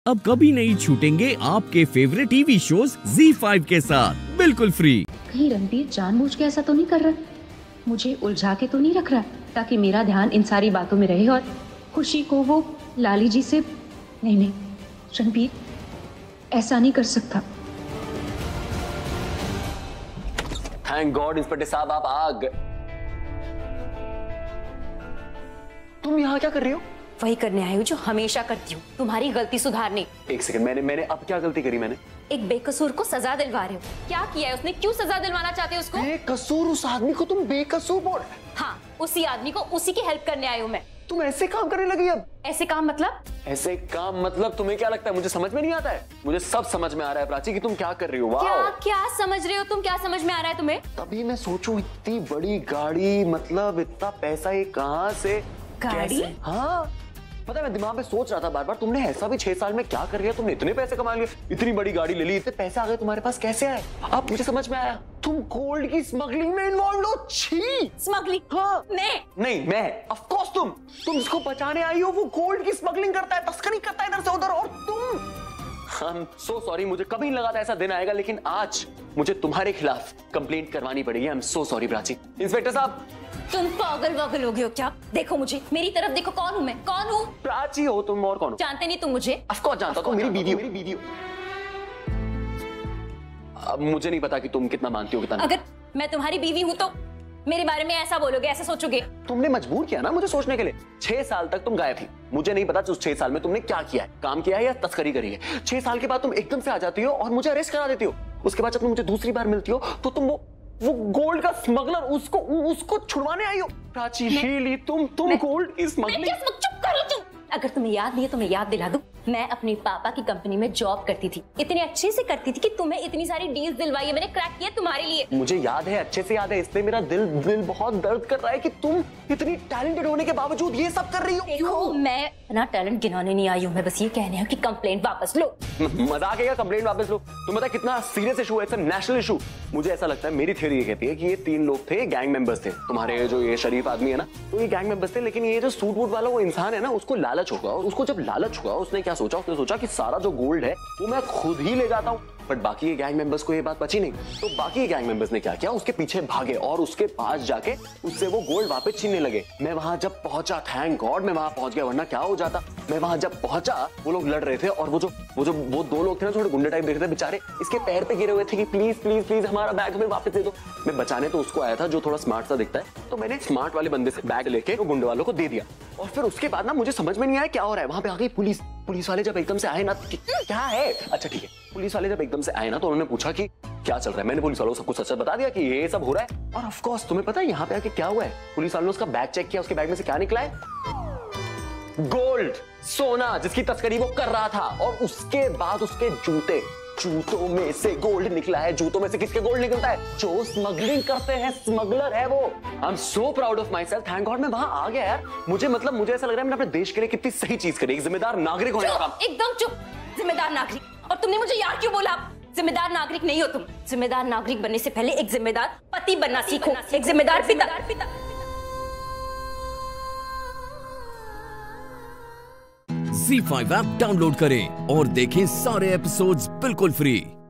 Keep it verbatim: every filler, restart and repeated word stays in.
अब कभी नहीं छूटेंगे आपके favourite TV shows Zee five के साथ बिल्कुल फ्री। कहीं रणबीर जानबूझ के ऐसा तो नहीं कर रहा, मुझे उलझा के तो नहीं रख रहा ताकि मेरा ध्यान इन सारी बातों में रहे और खुशी को वो लाली जी से। नहीं नहीं, रणबीर ऐसा नहीं कर सकता। थैंक गॉड इंस्पेक्टर साहब आप आ गए। तुम यहाँ क्या कर रही हो? वही करने आई हूँ जो हमेशा करती हूँ, तुम्हारी गलती सुधारने। एक सेकंड, मैंने मैंने अब क्या गलती करी? मैंने एक बेकसूर को सजा दिलवा रहे हो। क्या किया है उसने? क्यों सजा दिलवाना चाहते हो उसको? बेकसूर उस आदमी को तुम बेकसूर बोल? हाँ, उसी आदमी को, उसी की हेल्प करने आई हूँ मैं। तुम ऐसे काम करने लगी अब? ऐसे काम मतलब? ऐसे काम मतलब तुम्हें क्या लगता है मुझे समझ में नहीं आता है? मुझे सब समझ में आ रहा है प्राची कि तुम क्या कर रही हो। वाह, क्या क्या समझ रहे हो तुम? क्या समझ में आ रहा है तुम्हें? तभी मैं सोचूं इतनी बड़ी गाड़ी, मतलब इतना पैसा ये कहाँ से? गाड़ी? हाँ पता है, मैं दिमाग में सोच रहा था बार बार, तुमने ऐसा भी छह साल में क्या कर लिया? तुमने इतने पैसे कमा लिए, इतनी बड़ी गाड़ी ले ली, इतने पैसे आ गए तुम्हारे पास, कैसे आए? अब मुझे समझ में आया, तुम गोल्ड की स्मगलिंग में इन्वॉल्व हो। छी! स्मगलिंग? हाँ मैं नहीं, मैं ऑफ कोर्स तुम तुम जिसको बचाने आई हो वो गोल्ड की स्मगलिंग करता है, तस्करी करता है इधर से उधर, और तुम। आई एम सो सॉरी, मुझे कभी नहीं लगा था ऐसा दिन आएगा, लेकिन आज मुझे तुम्हारे खिलाफ कंप्लेंट करवानी पड़ेगी। I am so sorry Prachi. Inspector साहब, तुम पागल वागल हो गए हो क्या? देखो मुझे, मेरी तरफ देखो, कौन हूँ मैं? कौन हूँ? प्राची हो तुम, और कौन हो? जानते नहीं तुम मुझे? ऑफ कोर्स जानता हूँ, मेरी बीवी हो, मेरी बीवी हो। अब मुझे नहीं पता कि तुम कितना मानती हो कितना। अगर मैं तुम्हारी बीवी हूँ तो मेरे बारे में ऐसा बोलोगे, ऐसा सोचोगे? तुमने मजबूर किया ना मुझे सोचने के लिए। छह साल तक तुम गायब थी, मुझे नहीं पता उस छह साल में तुमने क्या किया है, काम किया है या तस्करी करी है। छह साल के बाद तुम एकदम से आ जाती हो और मुझे अरेस्ट करा देती हो। उसके बाद जब तुम मुझे दूसरी बार मिलती हो तो तुम वो वो गोल्ड का स्मगलर, उसको उसको छुड़वाने आई हो। प्राची रियली तुम तुम गोल्ड की स्मगलिंग? चुप करो तुम। अगर तुम्हें याद नहीं है तो मैं याद दिला दूं, मैं अपनी पापा की कंपनी में जॉब करती थी, इतने अच्छे से करती थी कि तुम्हें इतनी सारी डील्स दिलवाई है मैंने, क्रैक किया तुम्हारे लिए। मुझे याद है, अच्छे से याद है, इसलिए मेरा दिल दिल बहुत दर्द कर रहा है कि तुम इतनी टैलेंटेड होने के बावजूद ये सब कर रही हो। देखो, मैं अपना टैलेंट गिनाने नहीं आई हूँ, मैं बस ये कहने हूँ कि कंप्लेंट वापस लो। मजाक है क्या? कंप्लेंट वापस लो? तुम पता कितना सीरियस इशू है, इट्स अ नेशनल इशू। मुझे ऐसा लगता है, मेरी थ्योरी ये कहती है कि ये तीन लोग थे, गैंग मेंबर्स थे। तुम्हारे जो ये शरीफ आदमी है ना, तो ये गैंग मेंबर्स थे, लेकिन ये जो सूट वूट वाला वो इंसान है ना, उसको लालच होगा, और उसको जब लालच हुआ उसने क्या सोचा? उसने सोचा कि सारा जो गोल्ड है वो मैं खुद ही ले जाता हूँ। बट बाकी ये गैंग मेंबर्स को ये बात बची नहीं, तो बाकी गैंग मेंबर्स ने क्या किया? उसके पीछे भागे और उसके पास जाके उससे वो गोल्ड वापस छीनने लगे। मैं वहां जब पहुंचा, थैंक गॉड मैं वहां पहुंच गया, वरना क्या हो जाता। मैं वहां जब पहुंचा, वो लोग लड़ रहे थे, और वो जो वो जो वो दो लोग थे ना, थोड़े गुंडे टाइप दिख रहे थे, बेचारे इसके पैर पे गिरे हुए थे कि प्लीज प्लीज प्लीज हमारा बैग हमें वापस दे दो। मैं बचाने तो उसको आया था जो थोड़ा स्मार्ट सा दिखता है, तो मैंने स्मार्ट वाले बंदे से बैग लेके वो गुंडे वालों को दे दिया। और फिर उसके बाद ना मुझे समझ में नहीं आया क्या हो रहा है। वहां पे आ गई पुलिस। पुलिस वाले जब एकदम से आए ना, क्या है, अच्छा ठीक है, पुलिस वाले जब एकदम से आए ना तो उन्होंने पूछा कि क्या चल रहा है। मैंने पुलिस वालों को सब कुछ सच सच बता दिया कि ये सब हो रहा है। और ऑफ कोर्स तुम्हें पता है यहाँ पे आके क्या हुआ है? पुलिस वालों ने उसका बैग चेक किया, उसके बैग में से क्या निकला है? गोल्ड, सोना, जिसकी तस्करी वो कर रहा था। और उसके बाद उसके जूते, जूतों में से गोल्ड निकला है। जूतों में से किसके गोल्ड निकलता है? जो स्मगलिंग करते हैं, स्मगलर है वो। I am so proud of myself, thank God मैं वहां आ गया यार। मुझे मतलब मुझे ऐसा लग रहा है मैंने अपने देश के लिए कितनी सही चीज करी, एक जिम्मेदार नागरिक होने का काम। एकदम चुप, जिम्मेदार नागरिक। और तुमने मुझे यार क्यों बोला? जिम्मेदार नागरिक नहीं हो तुम। जिम्मेदार नागरिक बनने से पहले एक जिम्मेदार पति बनना सीखो, एक जिम्मेदार पिता। ज़ी फाइव ऐप डाउनलोड करें और देखें सारे एपिसोड्स बिल्कुल फ्री।